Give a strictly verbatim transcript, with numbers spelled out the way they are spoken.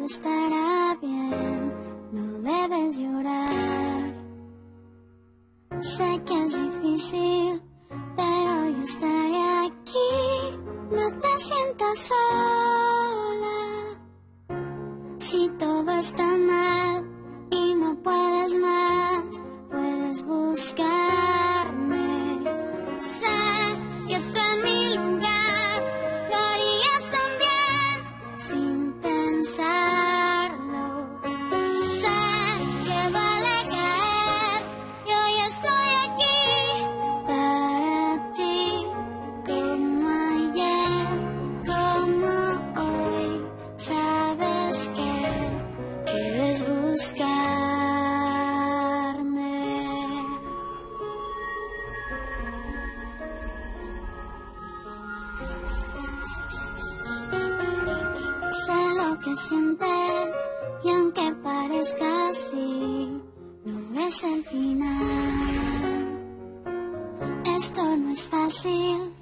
estará bien, no debes llorar. Sé que es difícil, pero yo estaré aquí. No te sientas sola. Si todo está mal y no puedes más, puedes buscarme. Sé que tú en mi lugar lo harías también sin pensarlo. Sé que vale caer y hoy estoy aquí para ti, como ayer, como hoy. Sabes que puedes buscarme. Sé lo que sientes y aunque parezca así, no es el final. Esto no es fácil,